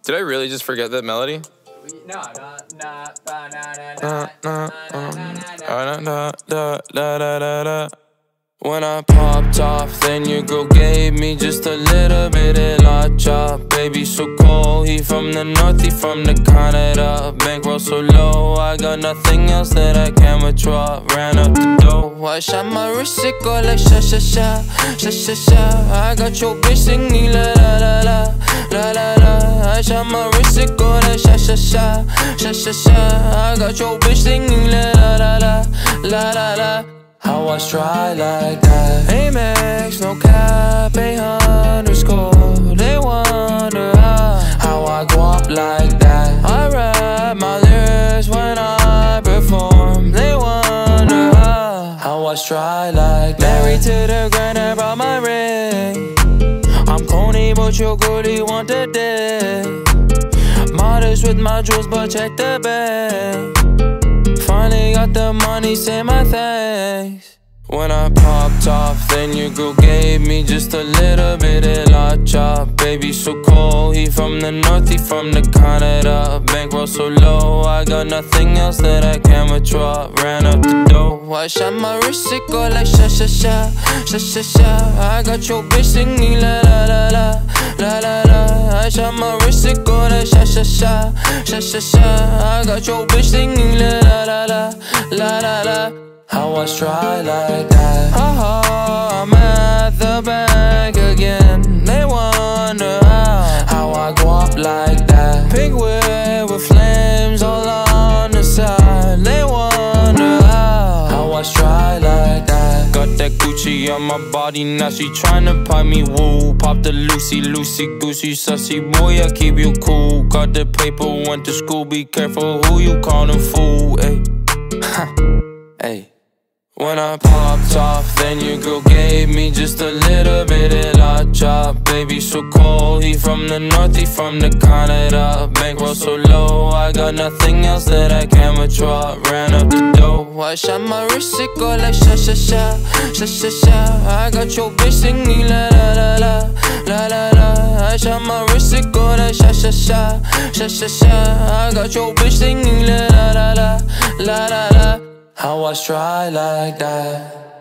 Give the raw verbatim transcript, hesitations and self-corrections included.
Did I really just forget that melody? No, no, no, When I popped off, then your girl gave me just a little bit of la chop. Baby so cold, he from the north, he from the Canada. Bankroll so low, I got nothing else that I can withdraw. Ran up the dough, I shot my wrist, it go like sha sha sha, sha sha sha. I got your bitch singing la la la la, la la la. I shot my wrist, it go like sha sha sha, sha sha sha. I got your bitch singing la la la la, la la la. How I try like that? Amex, no cap, a underscore. They wonder how, how I go up like that. I rap my lyrics when I perform. They wonder how, how I try like that. Married to the grind, I brought my ring. I'm corny, but your girlie want the dick. Modest with my jewels, but check the bag. Finally got the money, say my thanks. When I popped off, then your girl gave me just a little bit of la chop. Baby so cold, he from the north, he from the Canada. Bankroll so low, I got nothing else that I can withdraw. Ran up the dough, I shot my wrist, it go like sha sha sha, sha sha sha. I got your bitch singing la la la la, la la la. I shot my wrist, it go like sha sha sha, sha sha sha. I got your bitch singing la la la la, la la la. How I try like that? Haha, I'm at the bank again. They wonder how, how I go up like that. Pink whip with flames all on the side. They wonder how, how I try like that. Got that Gucci on my body, now she tryna pipe me woo. Pop the Lucy, Lucy, Goosey, sussy boy, I keep you cool. Got the paper, went to school, be careful who you callin' fool, ayy. Ayy. When I popped off, then your girl gave me just a little bit of la chop. Baby so cold, he from the north, he from the Canada. Bankroll so low, I got nothing else that I can withdraw. Ran up the dough, I shot my wrist, it go like sha sha sha, sha sha sha. I got your bitch singing la la la la, la la la. I shot my wrist, it go like sha sha sha, sha sha sha. I got your bitch singing la la la la, la la la. How I try like that?